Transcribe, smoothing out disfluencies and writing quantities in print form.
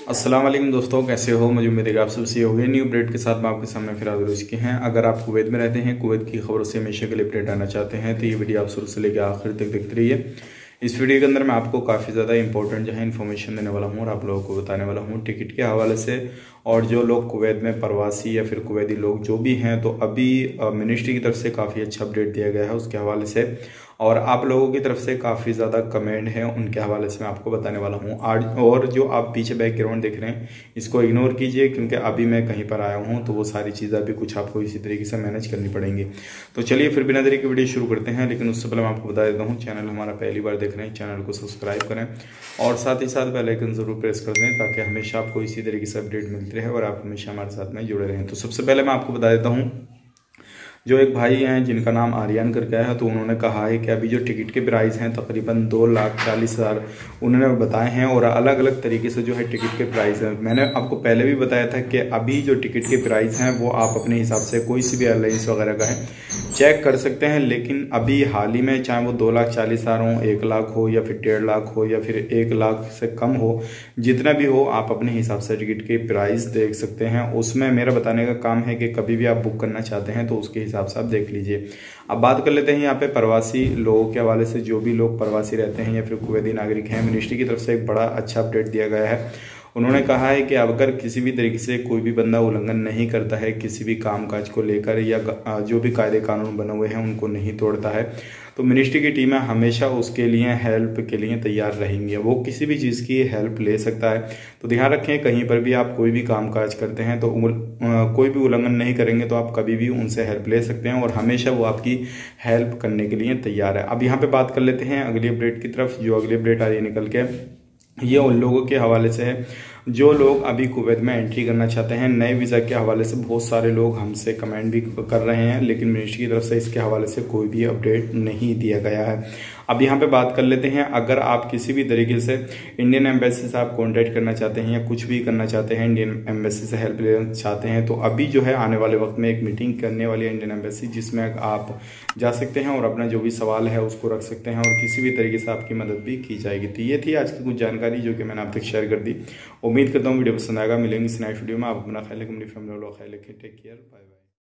अस्सलाम वालेकुम दोस्तों, कैसे हो? मुझे उम्मीद है कि आप सब सही होंगे। न्यू अपडेट के साथ मैं आपके सामने फिर हाजिर हो चुके हैं। अगर आप कुवैत में रहते हैं, कुवैत की खबरों से हमेशा के लिए अपडेट आना चाहते हैं तो ये वीडियो आप शुरू से लेकर आखिर तक देखते रहिए। इस वीडियो के अंदर मैं आपको काफ़ी ज़्यादा इंपॉर्टेंट जो है इन्फॉर्मेशन देने वाला हूँ और आप लोगों को बताने वाला हूँ टिकट के हवाले से। और जो लोग कुवैत में प्रवासी या फिर कुवैती लोग जो भी हैं, तो अभी मिनिस्ट्री की तरफ से काफ़ी अच्छा अपडेट दिया गया है उसके हवाले से। और आप लोगों की तरफ से काफ़ी ज़्यादा कमेंट है, उनके हवाले से मैं आपको बताने वाला हूँ आज। और जो आप पीछे बैकग्राउंड देख रहे हैं, इसको इग्नोर कीजिए क्योंकि अभी मैं कहीं पर आया हूँ, तो वो सारी चीज़ें अभी कुछ आपको इसी तरीके से मैनेज करनी पड़ेंगी। तो चलिए फिर बिना देरी के वीडियो शुरू करते हैं। लेकिन उससे पहले मैं आपको बता देता हूँ, चैनल हमारा पहली बार देख रहे हैं, चैनल को सब्सक्राइब करें और साथ ही साथ बेल आइकन ज़रूर प्रेस कर दें ताकि हमेशा आपको इसी तरीके से अपडेट मिलती रहे और आप हमेशा हमारे साथ में जुड़े रहें। तो सबसे पहले मैं आपको बता देता हूँ, जो एक भाई हैं जिनका नाम आर्यन करके है, तो उन्होंने कहा है कि अभी जो टिकट के प्राइस हैं तकरीबन 2,40,000 उन्होंने बताए हैं। और अलग अलग तरीके से जो है टिकट के प्राइस हैं। मैंने आपको पहले भी बताया था कि अभी जो टिकट के प्राइस हैं वो आप अपने हिसाब से कोई सी भी एयरलाइंस वगैरह का है चेक कर सकते हैं। लेकिन अभी हाल ही में चाहे वो 2,40,000 हो, 1,00,000 हो या फिर 1,50,000 हो या फिर 1,00,000 से कम हो, जितना भी हो आप अपने हिसाब से टिकट के प्राइस देख सकते हैं। उसमें मेरा बताने का काम है कि कभी भी आप बुक करना चाहते हैं तो उसके हिसाब से आप देख लीजिए। अब बात कर लेते हैं यहाँ पे प्रवासी लोगों के हवाले से। जो भी लोग प्रवासी रहते हैं या फिर कुवैती नागरिक हैं, मिनिस्ट्री की तरफ से एक बड़ा अच्छा अपडेट दिया गया है। उन्होंने कहा है कि अगर किसी भी तरीके से कोई भी बंदा उल्लंघन नहीं करता है किसी भी कामकाज को लेकर, या जो भी कायदे कानून बने हुए हैं उनको नहीं तोड़ता है, तो मिनिस्ट्री की टीमें हमेशा उसके लिए हेल्प के लिए तैयार रहेंगी। वो किसी भी चीज़ की हेल्प ले सकता है। तो ध्यान रखें, कहीं पर भी आप कोई भी कामकाज करते हैं तो कोई भी उल्लंघन नहीं करेंगे तो आप कभी भी उनसे हेल्प ले सकते हैं और हमेशा वो आपकी हेल्प करने के लिए तैयार है। अब यहाँ पे बात कर लेते हैं अगली अपडेट की तरफ। जो अगली अपडेट आ रही है निकल के, ये उन लोगों के हवाले से है जो लोग अभी कुवैत में एंट्री करना चाहते हैं। नए वीज़ा के हवाले से बहुत सारे लोग हमसे कमेंट भी कर रहे हैं, लेकिन मिनिस्ट्री की तरफ से इसके हवाले से कोई भी अपडेट नहीं दिया गया है। अब यहाँ पे बात कर लेते हैं, अगर आप किसी भी तरीके से इंडियन एम्बेसी से आप कॉन्टैक्ट करना चाहते हैं या कुछ भी करना चाहते हैं, इंडियन एम्बेसी से हेल्प लेना चाहते हैं, तो अभी जो है आने वाले वक्त में एक मीटिंग करने वाली है इंडियन एम्बेसी, जिसमें आप जा सकते हैं और अपना जो भी सवाल है उसको रख सकते हैं और किसी भी तरीके से आपकी मदद भी की जाएगी। तो ये थी आज की कुछ जानकारी जो कि मैंने आप तक शेयर कर दी। उम्मीद करता हूँ वीडियो पसंद आएगा। मिलेंगे इस नेक्स्ट वीडियो में। आप अपना ख्याल रखें, अपनी फैमिली वालों का ख्याल रखें। Take care, bye bye.